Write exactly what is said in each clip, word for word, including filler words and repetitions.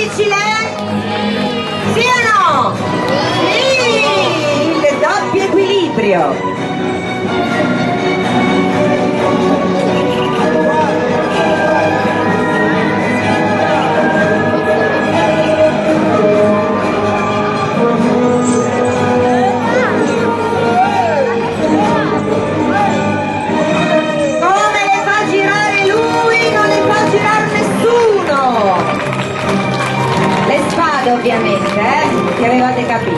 difficile? Sì o no? Sì! Il doppio equilibrio. Ovviamente, eh? Che avevate capito.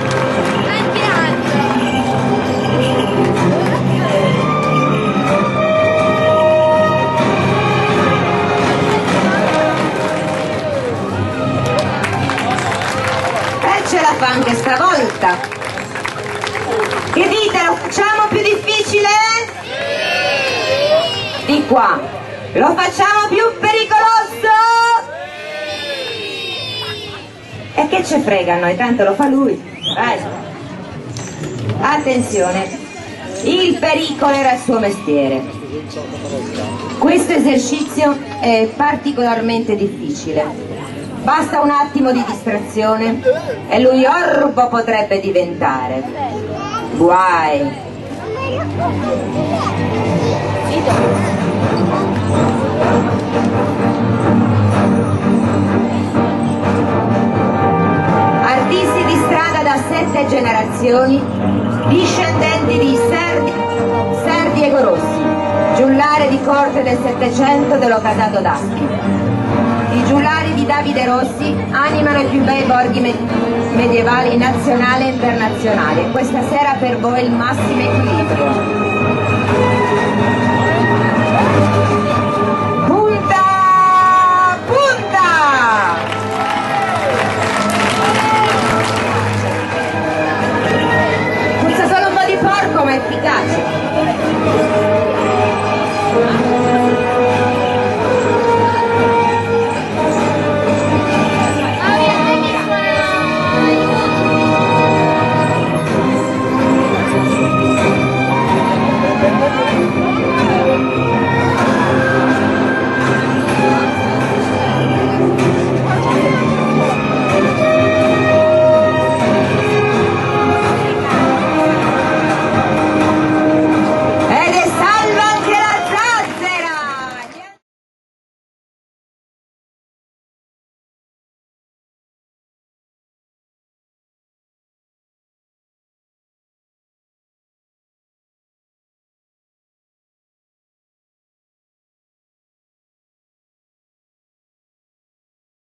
E ce la fa anche stavolta. Che dite, lo facciamo più difficile? Di qua. Lo facciamo più pericoloso? E che ce frega a noi, tanto lo fa lui. Vai. Attenzione, il pericolo era il suo mestiere. Questo esercizio è particolarmente difficile. Basta un attimo di distrazione e lui orbo potrebbe diventare. Guai. Artisti di strada da sette generazioni, discendenti di Serdi, Serdi e Gorossi, giullare di corte del Settecento dello casato d'Asti. I giullari di Davide Rossi animano i più bei borghi me medievali nazionali e internazionali e questa sera per voi il massimo equilibrio.